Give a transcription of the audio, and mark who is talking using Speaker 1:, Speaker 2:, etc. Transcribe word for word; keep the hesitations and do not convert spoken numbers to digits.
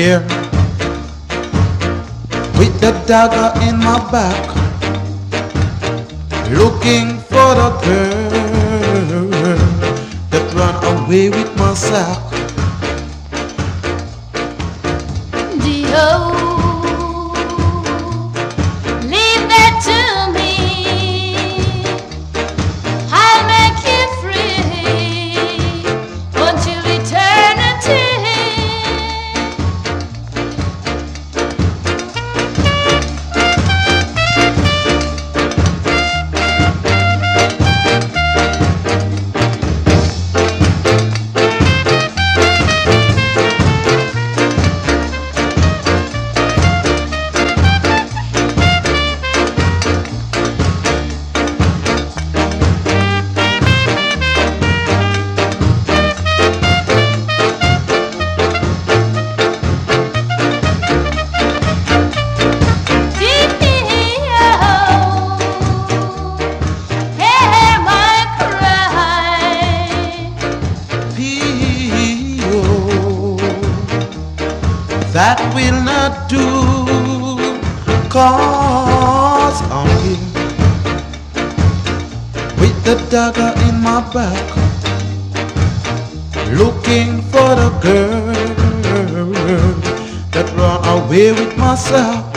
Speaker 1: here with the dagger in my back, looking for the girl that ran away with my sack.
Speaker 2: Dio, leave that to me. I'll make you free until eternity.
Speaker 1: That will not do, 'cause I'm here with the dagger in my back, looking for the girl that ran away with myself.